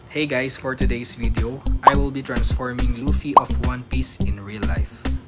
Hey guys, for today's video, I will be transforming Luffy of One Piece in real life.